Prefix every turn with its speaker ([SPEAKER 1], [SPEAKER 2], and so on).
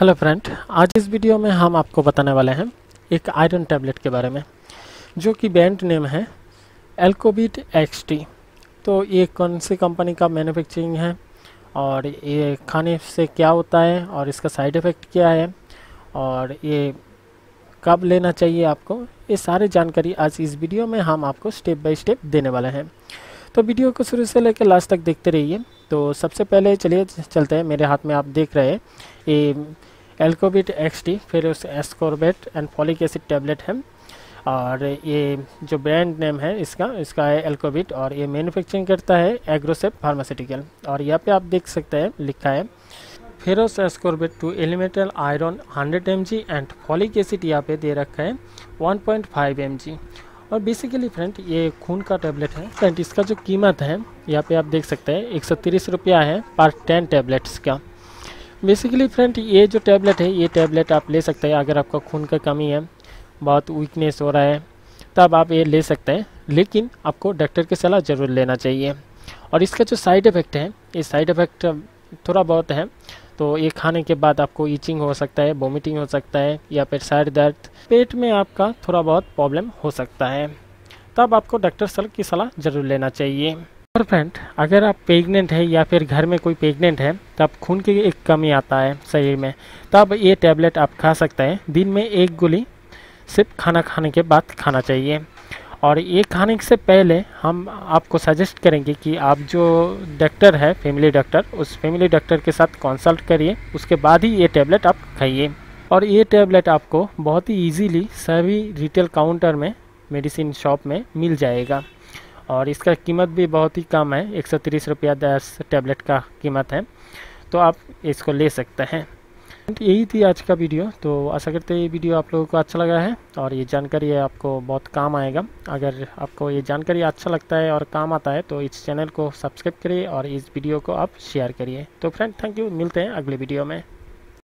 [SPEAKER 1] Hello friend, आज इस video में हम आपको बताने वाले हैं एक आयरन टैबलेट के बारे में जो कि ब्रांड नेम है एल्कोबिट XT। तो ये कौन सी कंपनी का मैन्युफैक्चरिंग है और ये खाने से क्या होता है और इसका साइड इफ़ेक्ट क्या है और ये कब लेना चाहिए आपको, ये सारी जानकारी आज इस वीडियो में हम आपको स्टेप बाय स्टेप देने वाले हैं। तो वीडियो को शुरू से लेकर लास्ट तक देखते रहिए। तो सबसे पहले चलिए चलते हैं, मेरे हाथ में आप देख रहे हैं ये एल्कोबिट XT, फिर उस ascorbate and folic acid tablet है और ये जो ब्रांड नेम है इसका है एल्कोबिट और ये मैन्युफैक्चरिंग करता है एग्रोसेप फार्मास्यूटिकल। और यहाँ पे आप देख सकते हैं लिखा है ferrous ascorbate to elemental iron 100 mg and folic acid यहाँ पे दे रखा है 1.5 mg। और बेसिकली फ्रेंड ये खून का टैबलेट है। फ्रेंड इसका जो कीमत है यहाँ पे आप देख सकते हैं 130 रुपया है पर 10 टैबलेट्स का। बेसिकली फ्रेंड ये जो टैबलेट है ये टैबलेट आप ले सकते हैं अगर आपका खून का कमी है, बहुत वीकनेस हो रहा है, तब आप ये ले सकते हैं, लेकिन आपको डॉक्टर की सलाह ज़रूर लेना चाहिए। और इसका जो साइड इफ़ेक्ट है, ये साइड इफ़ेक्ट थोड़ा बहुत है। तो ये खाने के बाद आपको ईचिंग हो सकता है, वोमिटिंग हो सकता है या फिर सर दर्द, पेट में आपका थोड़ा बहुत प्रॉब्लम हो सकता है, तब आपको डॉक्टर की सलाह ज़रूर लेना चाहिए। और फ्रेंड अगर आप प्रेग्नेंट है या फिर घर में कोई प्रेग्नेंट है तब खून की एक कमी आता है शरीर में, तब ये टैबलेट आप खा सकते हैं। दिन में 1 गोली सिर्फ खाना खाने के बाद खाना चाहिए। और ये खाने से पहले हम आपको सजेस्ट करेंगे कि आप जो डॉक्टर है फैमिली डॉक्टर, उस फैमिली डॉक्टर के साथ कंसल्ट करिए, उसके बाद ही ये टैबलेट आप खाइए। और ये टैबलेट आपको बहुत ही इजीली सभी रिटेल काउंटर में मेडिसिन शॉप में मिल जाएगा और इसका कीमत भी बहुत ही कम है, 130 रुपया 10 टैबलेट का कीमत है, तो आप इसको ले सकते हैं। यही थी आज का वीडियो। तो आशा करते हैं ये वीडियो आप लोगों को अच्छा लगा है और ये जानकारी आपको बहुत काम आएगा। अगर आपको ये जानकारी अच्छा लगता है और काम आता है तो इस चैनल को सब्सक्राइब करिए और इस वीडियो को आप शेयर करिए। तो फ्रेंड थैंक यू, मिलते हैं अगले वीडियो में।